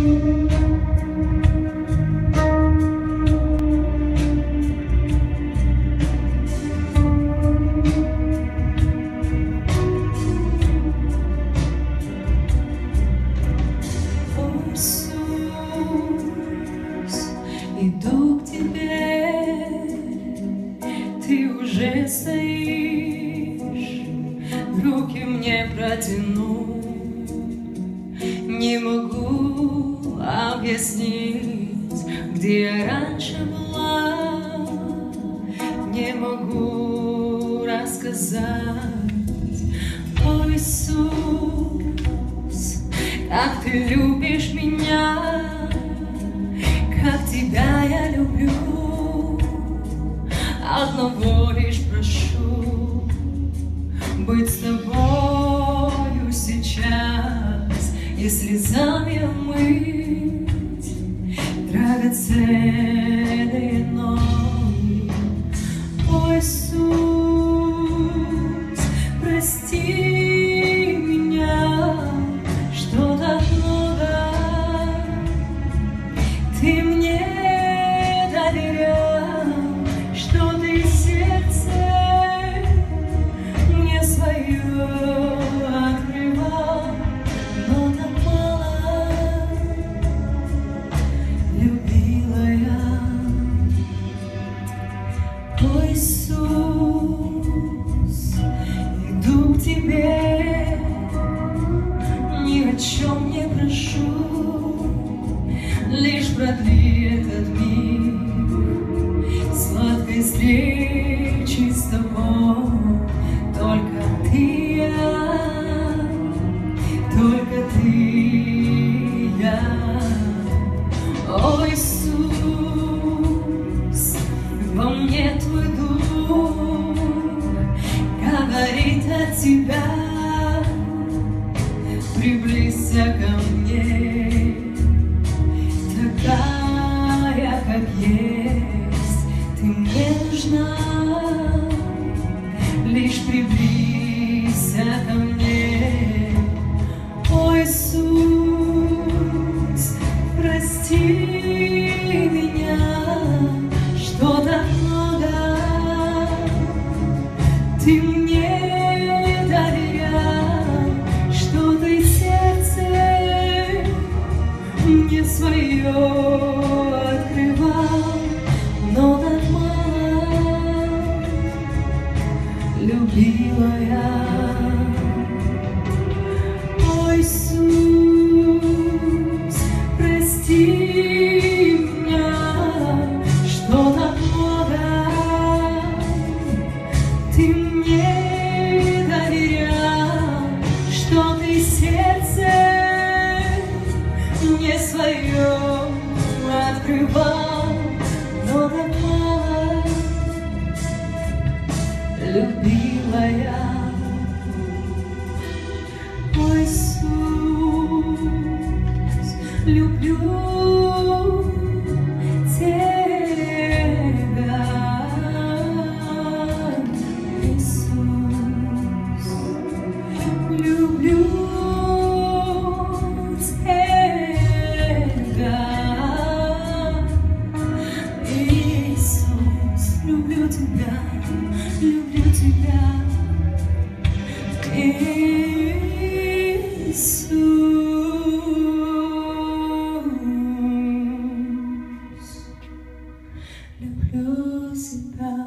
Иду к тебе, ты уже стоишь, руки мне протяну. Не могу объяснить, где я раньше была, не могу рассказать. О, Иисус, как ты любишь меня, как тебя я люблю, одного лишь прошу быть с тобою сейчас и слезами омыть драгоценные ноги. О, Иисус, прости меня, что так много ты мне доверял, что ты сердце мне свое открывал, но так мало любила я. О, Иисус, иду к тебе, ни о чем не прошу, лишь продли этот миг сладкой встречи с тобой. Только ты я. О, Иисус, во мне твой дух говорит от тебя, приблизься ко мне. Такая, как есть, ты мне нужна, лишь приблизься ко мне. О, Иисус, прости меня, что так много ты мне доверял, что ты сердце мне свое открывал, но так мало любила я. О, Иисус, прости меня, что так много ты мне доверял, что ты сердце мне свое открывал, но так мало любила я. О, Иисус, люблю тебя. Иисус, люблю тебя. Иисус, люблю тебя, люблю тебя. Иисус, люблю тебя.